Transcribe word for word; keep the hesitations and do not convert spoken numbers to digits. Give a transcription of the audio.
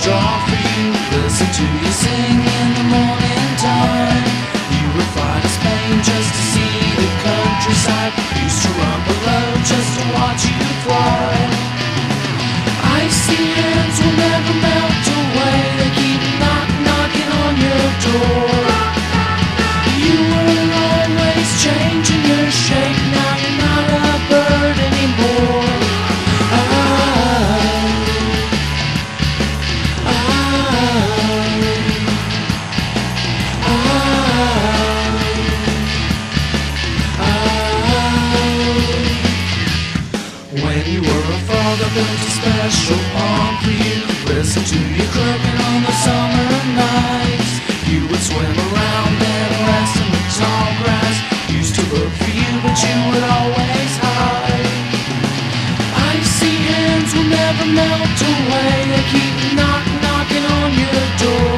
straw for you. Listen to you sing in the morning time. You would fly to Spain just to see the countryside. Used to run below just to watch you fly. Icy hands will never melt away. They keep knock knocking on your door. You were always changing your shape. Now you're not a bird anymore. When you were a frog, I built a special pond for you. Listen to you croaking on the summer nights. You would swim around and rest in the tall grass. Used to look for you, but you would always hide. Icy hands will never melt away. They keep knock knocking on your door.